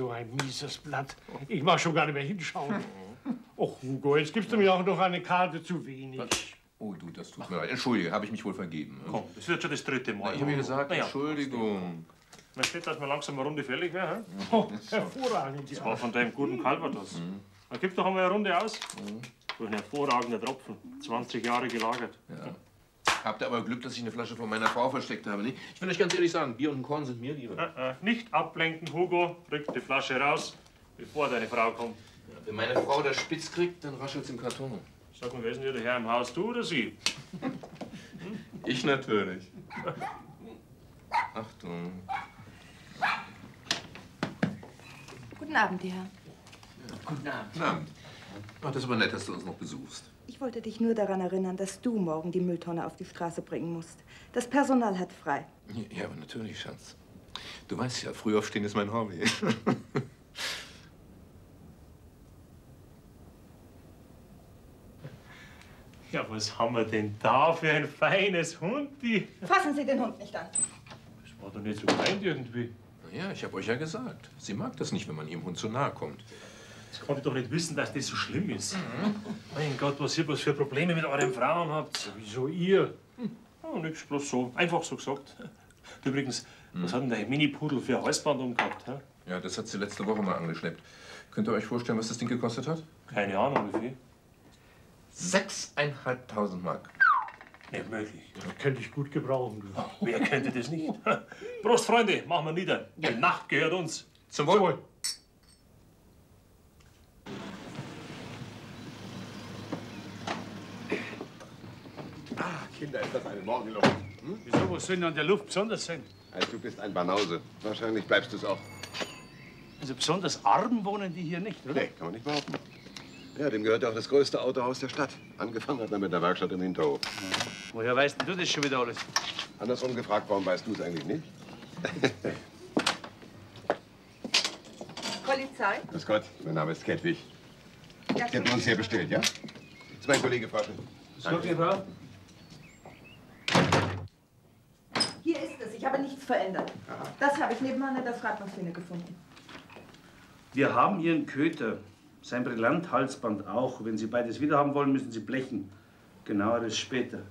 so ein mieses Blatt. Ich mag schon gar nicht mehr hinschauen. Och, Hugo, jetzt gibst du mir auch noch eine Karte zu wenig. Was? Oh, du, das tut mir leid. Entschuldige, habe ich mich wohl vergeben. Komm, das wird schon das dritte Mal. Na, ich habe ja gesagt, Entschuldigung. Man steht, dass wir langsam eine Runde fällig wäre. Oh, hervorragend. Das war von deinem guten Calvados. Na, gib doch einmal eine Runde aus. So ein hervorragender Tropfen. 20 Jahre gelagert. Ja. Habt ihr aber Glück, dass ich eine Flasche von meiner Frau versteckt habe, nicht? Ich will euch ganz ehrlich sagen, Bier und Korn sind mir lieber. Nicht ablenken, Hugo. Rück die Flasche raus, bevor deine Frau kommt. Ja, wenn meine Frau das spitz kriegt, dann raschelt's im Karton. Sag mal, wer ist denn hier der Herr im Haus, du oder sie? Ich natürlich. Achtung. Guten Abend, Ihr Herr. Ja. Guten Abend. Guten Abend. Ach, das ist aber nett, dass du uns noch besuchst. Ich wollte dich nur daran erinnern, dass du morgen die Mülltonne auf die Straße bringen musst. Das Personal hat frei. Ja, aber natürlich, Schatz. Du weißt ja, früh aufstehen ist mein Hobby. Ja, was haben wir denn da für ein feines Hundi? Fassen Sie den Hund nicht an. Das war doch nicht so gemeint irgendwie. Ja, ich habe euch ja gesagt. Sie mag das nicht, wenn man ihrem Hund zu nahe kommt. Das konnte ich doch nicht wissen, dass das so schlimm ist. Mein Gott, was ihr bloß für Probleme mit euren Frauen habt. Wieso ihr? Oh, nix, bloß so. Einfach so gesagt. Übrigens, was hat denn der Mini-Pudel für ein Halsband umgehabt? Hä? Ja, das hat sie letzte Woche mal angeschleppt. Könnt ihr euch vorstellen, was das Ding gekostet hat? Keine Ahnung, wie viel. 6.500 Mark. Nicht möglich. Das könnte ich gut gebrauchen. Du. Wer könnte das nicht? Prost, Freunde, machen wir nieder. Die Nacht gehört uns. Zum Wohl. Kinder, ist das eine Morgenluft? Hm? Wieso, was soll denn an der Luft besonders sein? Also, du bist ein Banause. Wahrscheinlich bleibst du es auch. Also besonders arm wohnen die hier nicht, oder? Nee, kann man nicht behaupten. Ja, dem gehört auch das größte Autohaus der Stadt. Angefangen hat er mit der Werkstatt im Hinterhof. Woher weißt denn du das schon wieder alles? Andersrum gefragt, warum weißt du es eigentlich nicht? Polizei? Grüß Gott, mein Name ist Kettwig. Ja, Sie hatten uns hier bestellt, ja? Das ist mein Kollege Frasche. Frau? Hier ist es. Ich habe nichts verändert. Aha. Das habe ich nebenan in der Schreibmaschine gefunden. Wir haben Ihren Köter. Sein Brillanthalsband auch. Wenn Sie beides wieder haben wollen, müssen Sie blechen. Genaueres später.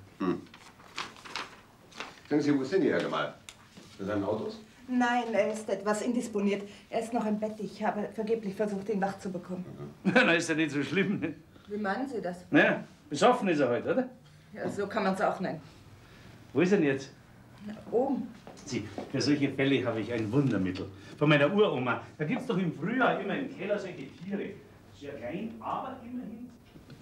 Sagen Sie, wo ist denn Ihr Herr Gemahl? Für seinen Autos? Nein, er ist etwas indisponiert. Er ist noch im Bett. Ich habe vergeblich versucht, ihn wach zu bekommen. Na, ist ja nicht so schlimm. Ne? Wie meinen Sie das? Naja, besoffen ist er heute, oder? Ja, so kann man es auch nennen. Wo ist er denn jetzt? Na, oben. Sie, für solche Fälle habe ich ein Wundermittel. Von meiner Uroma. Da gibt's doch im Frühjahr immer im Keller solche Tiere. Sehr klein, aber immerhin.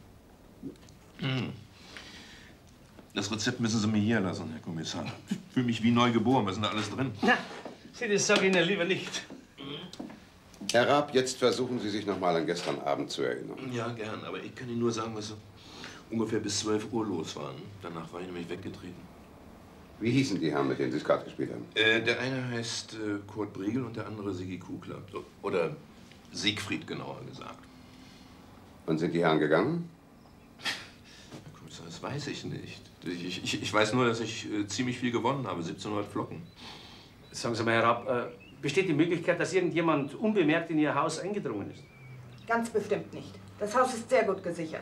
Das Rezept müssen Sie mir hier lassen, Herr Kommissar. Ich fühle mich wie neu geboren. Was ist denn da alles drin? Na, Sie, das sage ich Ihnen lieber nicht. Herr Raab, jetzt versuchen Sie sich noch mal an gestern Abend zu erinnern. Ja, gern. Aber ich kann Ihnen nur sagen, was so ungefähr bis 12 Uhr los war. Danach war ich nämlich weggetreten. Wie hießen die Herren, mit denen Sie Skat gespielt haben? Der eine heißt Kurt Briegel und der andere Siggi Kugler. Oder Siegfried, genauer gesagt. Wann sind die Herren gegangen? Herr Kommissar, das weiß ich nicht. Ich weiß nur, dass ich ziemlich viel gewonnen habe, 1700 Flocken. Sagen Sie mal, Herr Raab, besteht die Möglichkeit, dass irgendjemand unbemerkt in Ihr Haus eingedrungen ist? Ganz bestimmt nicht. Das Haus ist sehr gut gesichert.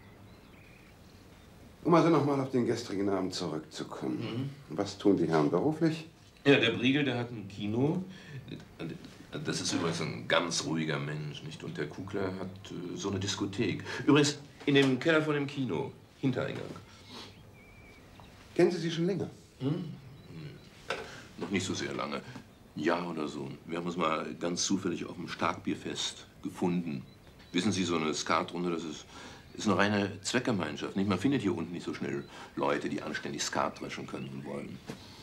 Um also noch mal auf den gestrigen Abend zurückzukommen. Was tun die Herren beruflich? Ja, der Briegel, der hat ein Kino. Das ist übrigens ein ganz ruhiger Mensch, nicht? Und der Kugler hat so eine Diskothek. Übrigens, in dem Keller von dem Kino, Hintereingang. Kennen Sie sie schon länger? Noch nicht so sehr lange. Ein Jahr oder so. Wir haben uns mal ganz zufällig auf dem Starkbierfest gefunden. Wissen Sie, so eine Skatrunde, das ist eine reine Zweckgemeinschaft. Nicht? Man findet hier unten nicht so schnell Leute, die anständig Skat dreschen können und wollen.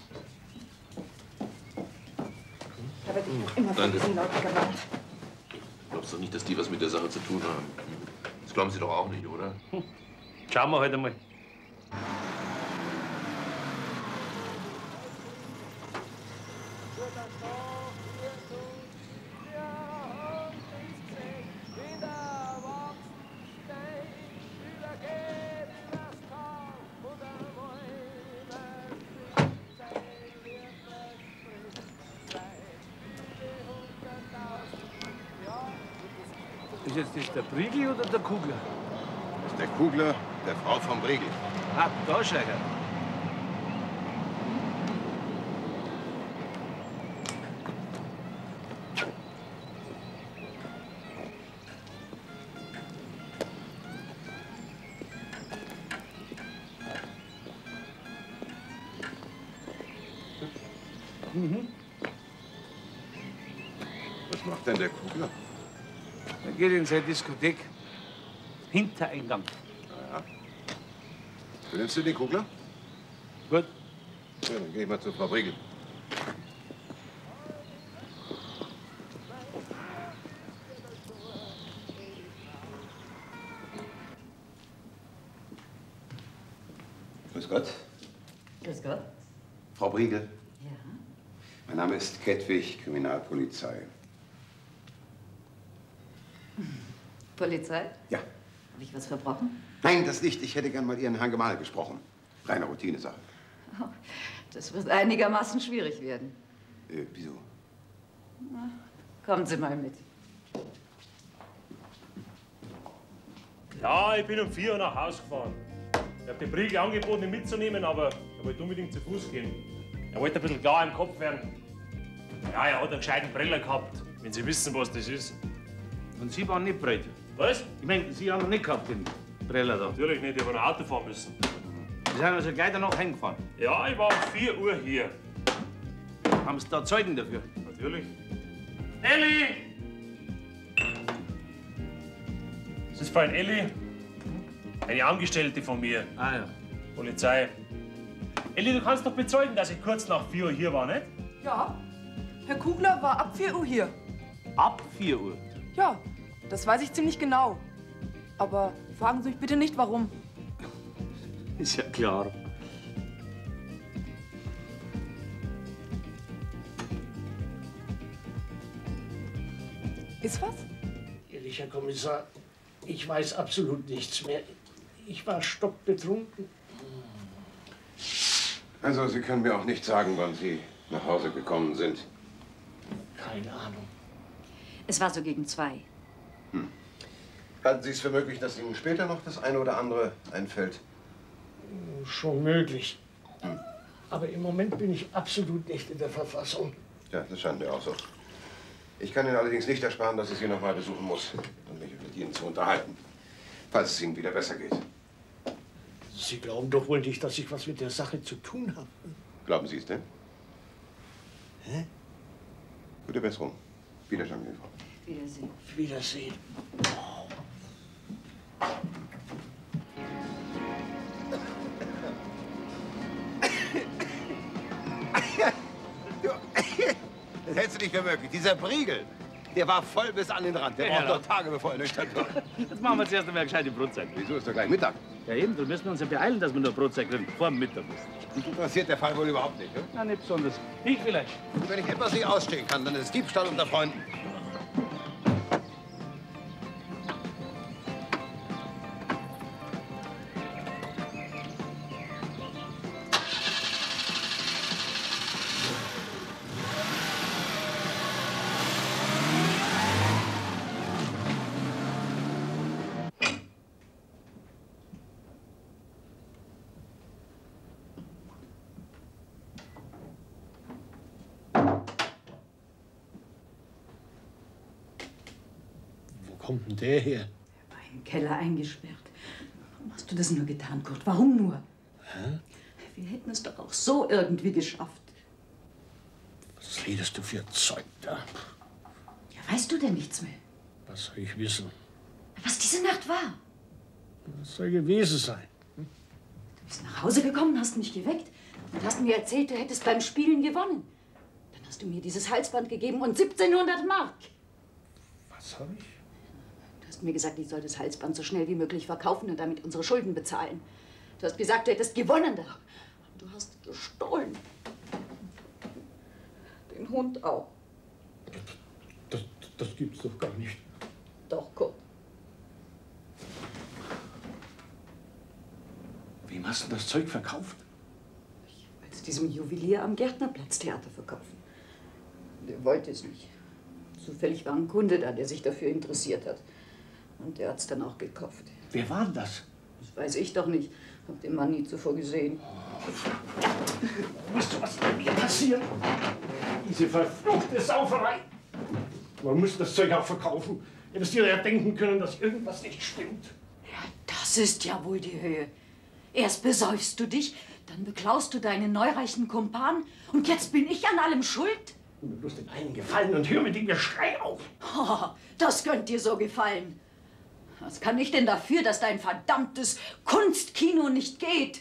Ich habe dich noch immer von diesen Leuten gewarnt. Glaubst du nicht, dass die was mit der Sache zu tun haben? Das glauben Sie doch auch nicht, oder? Schauen wir heute mal. Ist jetzt das der Briegel oder der Kugler? Das ist der Kugler der Frau vom Briegel. Ah, da schau her. Was macht denn der Kugler? Er geht in seine Diskothek. Hintereingang. Nimmst du den Kugler? Gut. Ja, dann geh ich mal zur Frau Briegel. Grüß Gott. Grüß Gott. Frau Briegel. Ja. Mein Name ist Kettwig, Kriminalpolizei. Polizei? Ja. Habe ich was verbrochen? Nein, das nicht. Ich hätte gern mal Ihren Herrn Gemahl gesprochen. Reine Routinesache. Oh, das wird einigermaßen schwierig werden. Wieso? Na, kommen Sie mal mit. Ja, ich bin um 4 Uhr nach Hause gefahren. Ich habe den Briegel angeboten, ihn mitzunehmen, aber er wollte unbedingt zu Fuß gehen. Er wollte ein bisschen klar im Kopf werden. Ja, er hat einen gescheiten Breller gehabt, wenn Sie wissen, was das ist. Und Sie waren nicht breit. Was? Ich meine, Sie haben noch nicht gehabt, den Breller da. Natürlich nicht, ich habe ein Auto fahren müssen. Sie sind also gleich danach heimgefahren. Ja, ich war um 4 Uhr hier. Haben Sie da Zeugen dafür? Natürlich. Elli! Das ist vorhin Elli, eine Angestellte von mir. Ah ja. Polizei. Elli, du kannst doch bezeugen, dass ich kurz nach 4 Uhr hier war, nicht? Ja, Herr Kugler war ab 4 Uhr hier. Ab 4 Uhr? Ja, das weiß ich ziemlich genau. Aber fragen Sie mich bitte nicht, warum. Ist ja klar. Ist was? Ehrlich, Herr Kommissar, ich weiß absolut nichts mehr. Ich war stockbetrunken. Also, Sie können mir auch nicht sagen, wann Sie nach Hause gekommen sind. Keine Ahnung. Es war so gegen 2. Halten Sie es für möglich, dass Ihnen später noch das eine oder andere einfällt? Schon möglich. Aber im Moment bin ich absolut nicht in der Verfassung. Ja, das scheint mir auch so. Ich kann Ihnen allerdings nicht ersparen, dass ich Sie noch mal besuchen muss, um mich mit Ihnen zu unterhalten, falls es Ihnen wieder besser geht. Sie glauben doch wohl nicht, dass ich was mit der Sache zu tun habe. Glauben Sie es denn? Hä? Gute Besserung. Wiedersehen, Frau. Wiedersehen. Wiedersehen. Das hältst du nicht für möglich. Dieser Briegel, der war voll bis an den Rand. Der braucht noch Tage, bevor er nüchtern wird. Jetzt machen wir zuerst einmal eine gescheite Brotzeit. Wieso ist doch gleich Mittag? Ja eben, wir müssen uns ja beeilen, dass wir noch Brotzeit kriegen, vor dem Mittagessen. Dich interessiert der Fall wohl überhaupt nicht, ne? Na, nicht besonders. Ich vielleicht. Und wenn ich etwas nicht ausstehen kann, dann ist es Diebstahl unter Freunden. Wo kommt denn der her? Er war im Keller eingesperrt. Warum hast du das nur getan, Kurt? Warum nur? Hä? Wir hätten es doch auch so irgendwie geschafft. Was redest du für Zeug da? Ja, weißt du denn nichts mehr? Was soll ich wissen? Was diese Nacht war? Was soll gewesen sein? Du bist nach Hause gekommen, hast mich geweckt und hast mir erzählt, du hättest beim Spielen gewonnen. Dann hast du mir dieses Halsband gegeben und 1700 Mark. Was habe ich? Du hast mir gesagt, ich soll das Halsband so schnell wie möglich verkaufen und damit unsere Schulden bezahlen. Du hast gesagt, du hättest gewonnen. Du hast gestohlen. Den Hund auch. Das gibt's doch gar nicht. Doch, Kurt. Wem hast du das Zeug verkauft? Ich wollte es diesem Juwelier am Gärtnerplatz Theater verkaufen. Der wollte es nicht. Zufällig war ein Kunde da, der sich dafür interessiert hat. Und der hat's dann auch gekauft. Wer war denn das? Das weiß ich doch nicht. Hab den Mann nie zuvor gesehen. Weißt du, was bei mir passiert? Diese verfluchte Sauferei. Man muss das Zeug auch verkaufen. Hättest dir ja denken können, dass irgendwas nicht stimmt. Ja, das ist ja wohl die Höhe. Erst besäufst du dich, dann beklaust du deinen neureichen Kumpan und jetzt bin ich an allem schuld? Tu mir bloß den einen Gefallen und hör mit dem Geschrei auf. Oh, das könnte dir so gefallen. Was kann ich denn dafür, dass dein verdammtes Kunstkino nicht geht?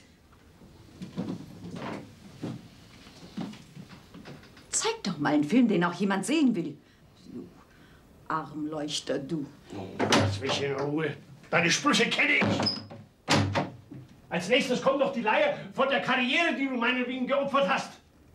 Zeig doch mal einen Film, den auch jemand sehen will. Du Armleuchter, du. Lass mich in Ruhe. Deine Sprüche kenne ich. Als nächstes kommt doch die Leier von der Karriere, die du meinetwegen geopfert hast.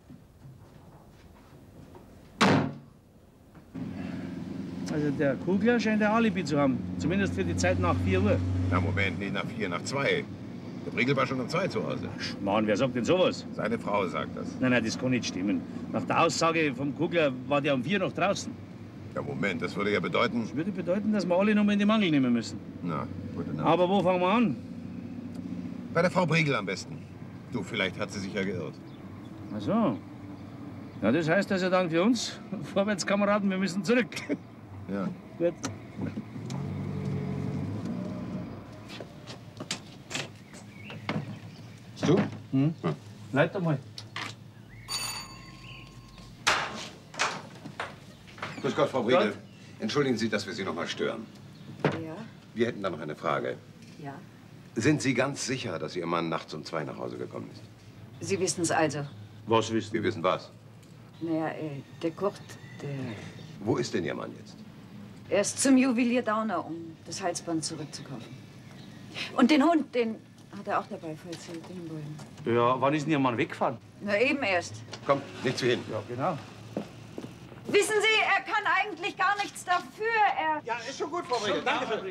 Also der Kugler scheint ein Alibi zu haben. Zumindest für die Zeit nach 4 Uhr. Na Moment, nicht nach 4, nach 2. Der Briegel war schon um 2 zu Hause. Mann, wer sagt denn sowas? Seine Frau sagt das. Nein, das kann nicht stimmen. Nach der Aussage vom Kugler war der um 4 noch draußen. Ja, Moment, das würde ja bedeuten... Das würde bedeuten, dass wir alle noch mal in die Mangel nehmen müssen. Na, gute Nacht. Aber wo fangen wir an? Bei der Frau Briegel am besten. Du, vielleicht hat sie sich ja geirrt. Ach so. Ja, das heißt also dann für uns, Vorwärtskameraden, wir müssen zurück. Ja. Gut. Du? Hm? Leiter mal. Grüß Gott, Frau Briegel. Entschuldigen Sie, dass wir Sie noch mal stören. Ja? Wir hätten da noch eine Frage. Ja. Sind Sie ganz sicher, dass Ihr Mann nachts um 2 nach Hause gekommen ist? Sie wissen es also. Was wissen Wir wissen was. Naja, der Kurt, der... Wo ist denn Ihr Mann jetzt? Er ist zum Juwelier Dauner, um das Halsband zurückzukaufen. Und den Hund, den hat er auch dabei, falls Sie den wollen. Ja, wann ist denn Ihr Mann weggefahren? Na, eben erst. Komm, nichts wie hin. Ja, genau. Wissen Sie, er kann eigentlich gar nichts dafür. Er... Ja, ist schon gut, Frau Briegel. Danke schön.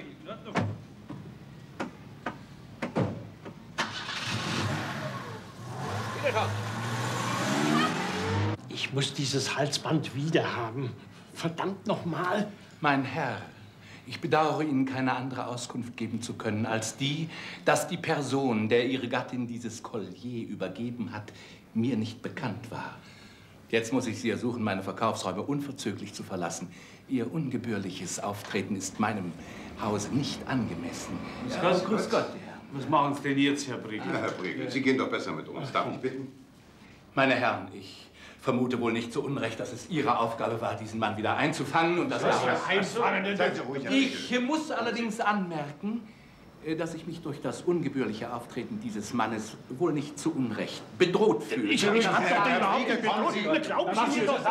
Ich muss dieses Halsband wieder haben. Verdammt nochmal. Mein Herr, ich bedauere Ihnen, keine andere Auskunft geben zu können, als die, dass die Person, der Ihre Gattin dieses Collier übergeben hat, mir nicht bekannt war. Jetzt muss ich Sie ersuchen, meine Verkaufsräume unverzüglich zu verlassen. Ihr ungebührliches Auftreten ist meinem Hause nicht angemessen. Grüß Gott. Was machen Sie denn jetzt, Herr Briegel? Ja, Herr Briegel, Sie gehen doch besser mit uns. Darf ich bitten? Meine Herren, ich vermute wohl nicht zu Unrecht, dass es Ihre Aufgabe war, diesen Mann wieder einzufangen und dass Ich muss allerdings anmerken, dass ich mich durch das ungebührliche Auftreten dieses Mannes wohl nicht zu Unrecht bedroht fühle. Ich habe den überhaupt nicht bedroht. Glauben Sie mir doch.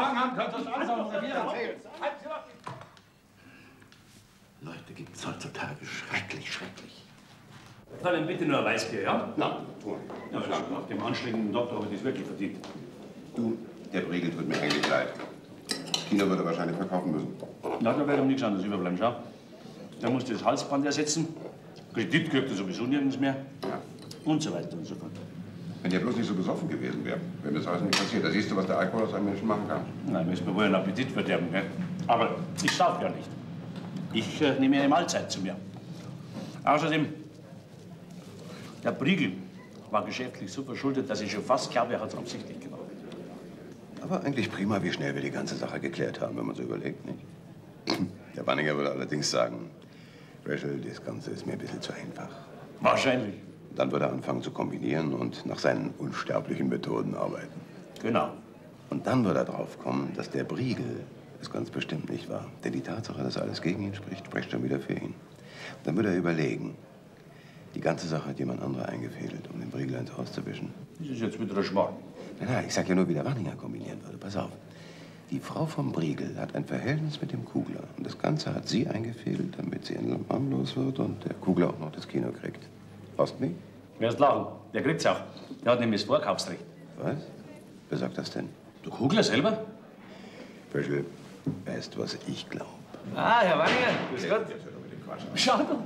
Leute gibt es heutzutage schrecklich, schrecklich. Fallen bitte nur ein Weißbier, ja? Na, tu Ja, nach dem anstrengenden Doktor habe ich das wirklich verdient. Du, der Briegel tut mir eigentlich leid. Das Kino wird er wahrscheinlich verkaufen müssen. Na, da wird ihm nichts anderes überbleiben, schau. Der muss das Halsband ersetzen. Kredit kriegt er sowieso nirgends mehr. Ja. Und so weiter und so fort. Wenn der bloß nicht so besoffen gewesen wäre, wäre mir das alles nicht passiert. Da siehst du, was der Alkohol aus einem Menschen machen kann. Nein, müssen wir wohl einen Appetit verderben, gell? Aber ich darf ja nicht. Ich nehme eine Mahlzeit zu mir. Außerdem, der Briegel war geschäftlich so verschuldet, dass ich schon fast glaube, er hat es absichtlich gemacht. Aber eigentlich prima, wie schnell wir die ganze Sache geklärt haben, wenn man so überlegt, nicht? Der Banninger würde allerdings sagen, Rachel, das Ganze ist mir ein bisschen zu einfach. Wahrscheinlich. Dann würde er anfangen zu kombinieren und nach seinen unsterblichen Methoden arbeiten. Genau. Und dann würde er drauf kommen, dass der Briegel es ganz bestimmt nicht war. Denn die Tatsache, dass alles gegen ihn spricht, spricht schon wieder für ihn. Und dann würde er überlegen, die ganze Sache hat jemand anderer eingefädelt, um den Briegel ins Haus zu wischen. Das ist jetzt wieder ein Schmarrn. Nein, ich sag ja nur, wie der Wanninger kombinieren würde. Pass auf. Die Frau vom Briegel hat ein Verhältnis mit dem Kugler. Und das Ganze hat sie eingefädelt, damit sie ihren Mann los wird und der Kugler auch noch das Kino kriegt. Hast mich? Wer ist lachen? Der kriegt's auch. Der hat nämlich das Vorkaufsrecht. Was? Wer sagt das denn? Der Kugler selber? Rachel, weißt du, was ich glaube? Ah, Herr Wanninger. Grüß Gott. Schau doch.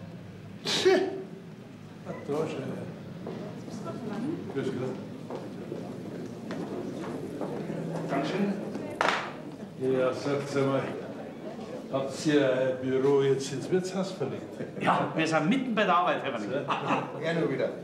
Grüß Gott. Dankeschön. Ja, sag's einmal. Habt ihr euer Büro jetzt ins Wirtshaus verlegt? Ja, wir sind mitten bei der Arbeit, Herr Werning. Ja, nur wieder.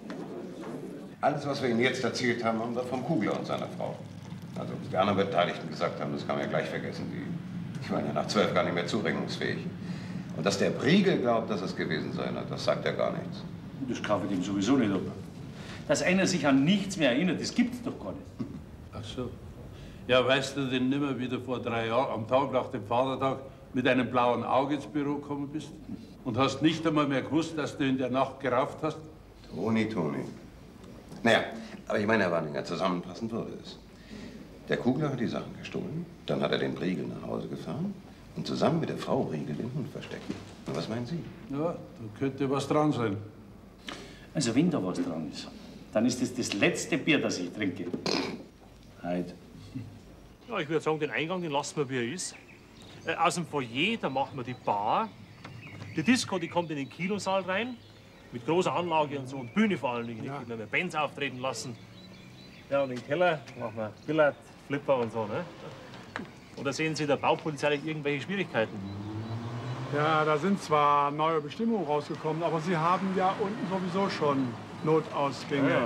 Alles, was wir Ihnen jetzt erzählt haben, haben wir vom Kugler und seiner Frau. Also, was die anderen Beteiligten gesagt haben, das kann man ja gleich vergessen. Die waren ja nach 12 gar nicht mehr zurechnungsfähig. Und dass der Briegel glaubt, dass es gewesen sei, das sagt ja gar nichts. Das kaufe ich ihm sowieso nicht ab. Dass einer sich an nichts mehr erinnert, das gibt's doch gar nicht. Ach so. Ja, weißt du denn nimmer, wie du vor 3 Jahren am Tag nach dem Vatertag mit einem blauen Auge ins Büro gekommen bist? Und hast nicht einmal mehr gewusst, dass du in der Nacht gerauft hast? Toni. Naja, aber ich meine, Herr Wanninger, zusammenpassen würde es. Der Kugler hat die Sachen gestohlen, dann hat er den Briegel nach Hause gefahren und zusammen mit der Frau Briegel den Hund versteckt. Und was meinen Sie? Ja, da könnte was dran sein. Also wenn da was dran ist, dann ist das das letzte Bier, das ich trinke. Heute. Ja, ich würde sagen, den Eingang, den lassen wir, wie er ist. Aus dem Foyer, da machen wir die Bar. Die Disco, die kommt in den Kinosaal rein. Mit großer Anlage und so. Und Bühne vor allen Dingen. Ja. Wenn wir Bands auftreten lassen. Ja, und im Keller machen wir Billard, Flipper und so, ne? Oder sehen Sie der Baupolizei irgendwelche Schwierigkeiten? Ja, da sind zwar neue Bestimmungen rausgekommen, aber Sie haben ja unten sowieso schon Notausgänge. Ja.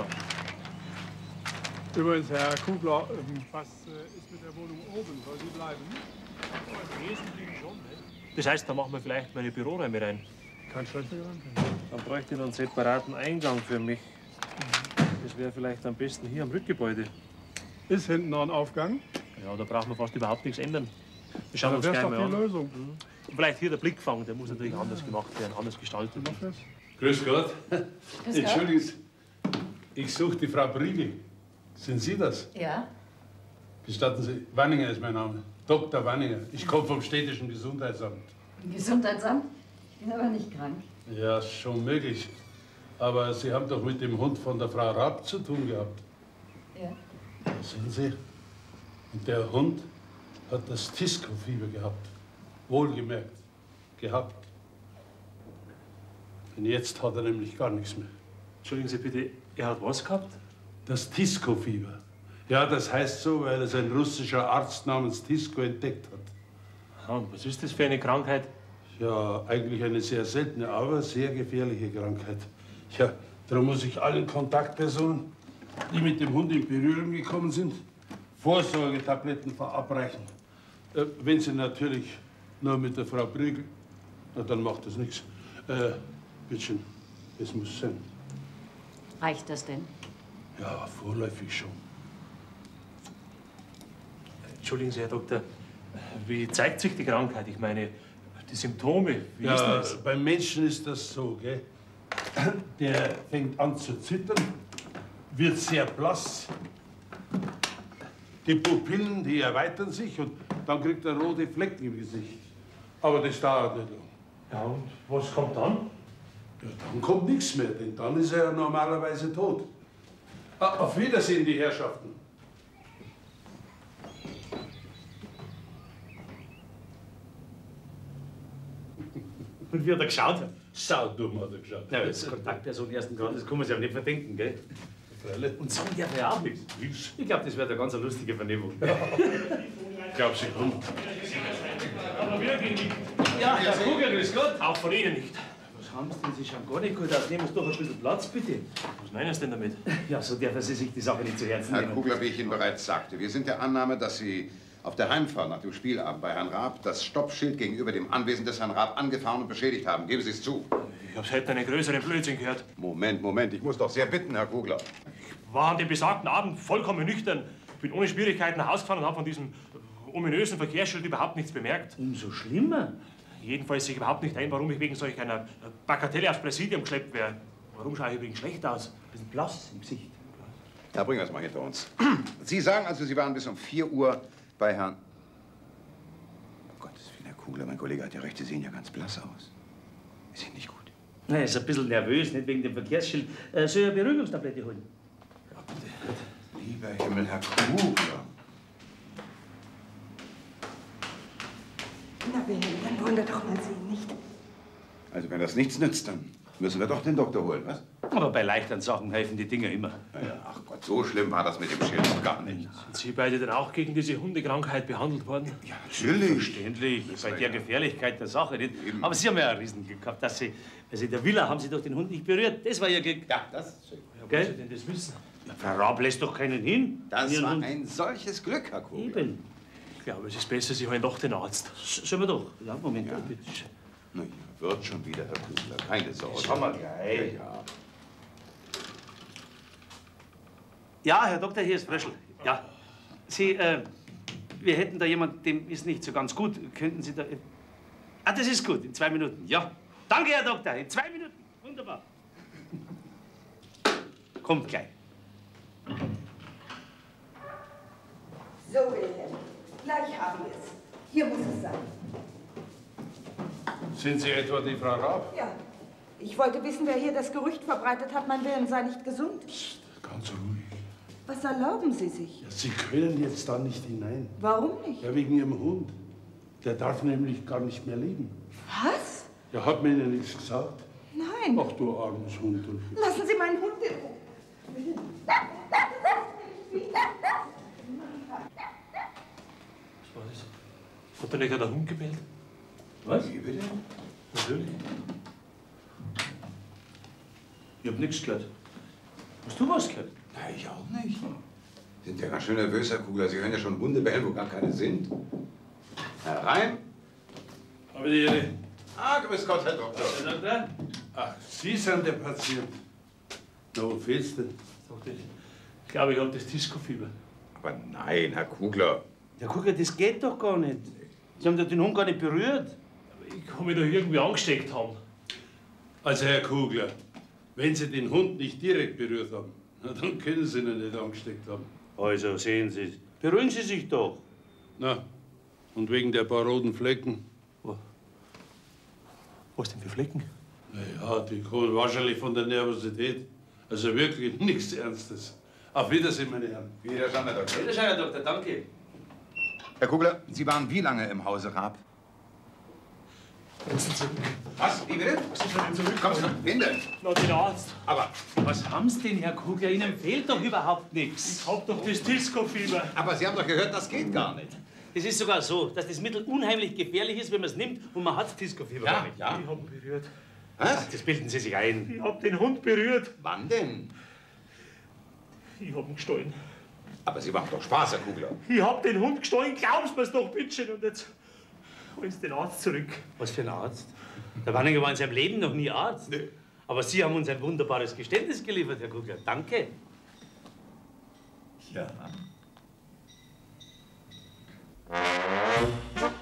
Übrigens, Herr Kugler, was ist mit der Wohnung oben? Soll sie bleiben? Im Wesentlichen schon, ne? Das heißt, da machen wir vielleicht meine Büroräume rein. Kein schlechter Gedanke. Dann bräuchte ich einen separaten Eingang für mich. Das wäre vielleicht am besten hier am Rückgebäude. Ist hinten noch ein Aufgang? Ja, da brauchen wir fast überhaupt nichts ändern. Wir schauen Ja, uns das gleich wäre mal doch die an. Lösung. Und vielleicht hier der Blickfang, der muss natürlich anders gemacht werden, anders gestaltet. Grüß Gott. Gott. Entschuldigen Sie, ich suche die Frau Briegel. Sind Sie das? Ja? Gestatten Sie, Wanninger ist mein Name. Dr. Wanninger. Ich komme vom städtischen Gesundheitsamt. Gesundheitsamt? Ich bin aber nicht krank. Ja, schon möglich. Aber Sie haben doch mit dem Hund von der Frau Raab zu tun gehabt. Ja. Sehen Sie? Und der Hund hat das Disco-Fieber gehabt. Wohlgemerkt. Gehabt. Und jetzt hat er nämlich gar nichts mehr. Entschuldigen Sie bitte, er hat was gehabt? Das Disco-Fieber. Ja, das heißt so, weil es ein russischer Arzt namens Disco entdeckt hat. Ja, und was ist das für eine Krankheit? Ja, eigentlich eine sehr seltene, aber sehr gefährliche Krankheit. Ja, darum muss ich allen Kontaktpersonen, die mit dem Hund in Berührung gekommen sind, Vorsorgetabletten verabreichen. Wenn sie natürlich nur mit der Frau Briegel, na, dann macht das nichts. Bittchen, es muss sein. Reicht das denn? Ja, vorläufig schon. Entschuldigen Sie, Herr Doktor, wie zeigt sich die Krankheit? Ich meine, die Symptome, wie ist Ja, das? beim Menschen ist das so, gell? Der fängt an zu zittern, wird sehr blass. Die Pupillen, die erweitern sich und dann kriegt er rote Flecken im Gesicht. Aber das dauert nicht lang. Ja, und was kommt dann? Ja, dann kommt nichts mehr, denn dann ist er ja normalerweise tot. Auf Wiedersehen, die Herrschaften. Und wie hat er geschaut? Saudumm hat er geschaut. Ja, als Kontaktperson ersten Grades kann man sich ja nicht verdenken, gell? Und sagen darf er auch nichts. Ich glaube, das wird eine ganz lustige Vernehmung. Ich glaube, Sie kommen. Aber wirklich nicht. Ja, Herr Kugler, grüß Gott. Auch von Ihnen nicht. Was haben Sie denn? Sie schauen gar nicht gut aus. Nehmen Sie doch ein bisschen Platz, bitte. Was meinen Sie denn damit? Ja, so dürfen Sie sich die Sache nicht zu Herzen Herr nehmen. Kugler, wie ich Ihnen bereits sagte, wir sind der Annahme, dass Sie auf der Heimfahrt nach dem Spielabend bei Herrn Raab das Stoppschild gegenüber dem Anwesen des Herrn Raab angefahren und beschädigt haben. Geben Sie es zu. Ich habe heute einen größeren Blödsinn gehört. Moment. Ich muss doch sehr bitten, Herr Kugler. Ich war an dem besagten Abend vollkommen nüchtern. Bin ohne Schwierigkeiten nach Hause gefahren und habe von diesem ominösen Verkehrsschild überhaupt nichts bemerkt. Umso schlimmer. Jedenfalls sehe ich überhaupt nicht ein, warum ich wegen solch einer Bagatelle aufs Präsidium geschleppt werde. Warum schaue ich übrigens schlecht aus? Ein bisschen blass im Gesicht. Na, bringen wir es mal hinter uns. Sie sagen also, Sie waren bis um 4 Uhr bei Herrn... Oh Gottes Willen, Herr Kugler, mein Kollege hat ja recht, Sie sehen ja ganz blass aus. Ist Ihnen nicht gut? Na, er ist ein bisschen nervös, nicht wegen dem Verkehrsschild. Soll ich eine Beruhigungstablette holen? Ja, bitte. Lieber Himmel, Herr Kugler. Na, Wilhelm, dann wollen wir doch mal sehen, nicht? Also, wenn das nichts nützt, dann Müssen wir doch den Doktor holen, was? Aber bei leichteren Sachen helfen die Dinger immer. Ja, ach Gott, so schlimm war das mit dem Schild noch gar nicht. Sind Sie beide denn auch gegen diese Hundekrankheit behandelt worden? Ja, natürlich. Verständlich, bei der Gefährlichkeit der Sache nicht. Aber Sie haben ja ein Riesenglück gehabt, dass Sie, also in der Villa haben Sie doch den Hund nicht berührt. Das war Ihr Glück. Ja, das ist schön. Woher Sie denn das wissen? Ja, Frau Raab lässt doch keinen hin. Das war ein solches Glück, Herr Kugler. Eben. Ich glaube, es ist besser, Sie holen doch den Arzt. Sollen wir doch? Ja, Moment, Ja. bitte schön. Na ja, wird schon wieder, Herr Kugler. Keine Sorge. Das haben wir gleich. Ja. Ja, Herr Doktor, hier ist Fröschel. Ja. Sie, wir hätten da jemand, dem ist nicht so ganz gut. Könnten Sie da... Ah, das ist gut, in 2 Minuten. Ja. Danke, Herr Doktor, in 2 Minuten. Wunderbar. Kommt gleich. So, Wilhelm, gleich habe ich es. Hier muss es sein. Sind Sie etwa die Frau Raab? Ja. Ich wollte wissen, wer hier das Gerücht verbreitet hat, mein Willen sei nicht gesund. Psst, ganz ruhig. Was erlauben Sie sich? Ja, Sie können jetzt da nicht hinein. Warum nicht? Ja, wegen Ihrem Hund. Der darf nämlich gar nicht mehr leben. Was? Ja, hat mir Ihnen nichts gesagt? Nein. Ach, du armes Hund. Lassen Sie meinen Hund in Ruhe. Was war das? Hat da nicht gerade der Hund gebellt? Was? Wie bitte? Natürlich. Ich hab nichts gehört. Hast du was gehört? Na, ich auch nicht. Sind ja ganz schön nervös, Herr Kugler. Sie hören ja schon Hunde bellen, wo gar keine sind. Herein. Aber die Ehre. Ah, grüß Gott, Herr Doktor. Herr Doktor? Ach, Sie sind der Patient. Na, wo fehlt's denn? Ich glaube, ich habe das Disco-Fieber. Aber nein, Herr Kugler. Ja, guck mal, das geht doch gar nicht. Sie haben doch den Hund gar nicht berührt. Ich kann mich da irgendwie angesteckt haben. Also, Herr Kugler, wenn Sie den Hund nicht direkt berührt haben, na, dann können Sie ihn nicht angesteckt haben. Also, sehen Sie, beruhigen Sie sich doch. Na, und wegen der paar roten Flecken? Was denn für Flecken? Na ja, die kommen wahrscheinlich von der Nervosität. Also wirklich nichts Ernstes. Auf Wiedersehen, meine Herren. Wiederschauen, Herr Doktor. Wiederschauen, Herr Doktor, danke. Herr Kugler, Sie waren wie lange im Hause Raab? Was? Wie bitte? Kommst du? Wen denn? Na, den Arzt. Aber Was haben Sie denn, Herr Kugler? Ihnen fehlt doch überhaupt nichts. Ich hab doch das Disco-Fieber. Aber Sie haben doch gehört, das geht gar nicht. Es ist sogar so, dass das Mittel unheimlich gefährlich ist, wenn man es nimmt und man hat Disco-Fieber gar nicht. Ja. Ich hab ihn berührt. Was? Das bilden Sie sich ein. Ich hab den Hund berührt. Wann denn? Ich hab ihn gestohlen. Aber Sie machen doch Spaß, Herr Kugler. Ich hab den Hund gestohlen, glaubst mir's doch, bitteschön. Und jetzt holst den Arzt zurück. Was für ein Arzt? Der Wanninger war in seinem Leben noch nie Arzt. Nee. Aber Sie haben uns ein wunderbares Geständnis geliefert, Herr Kugler. Danke. Ja.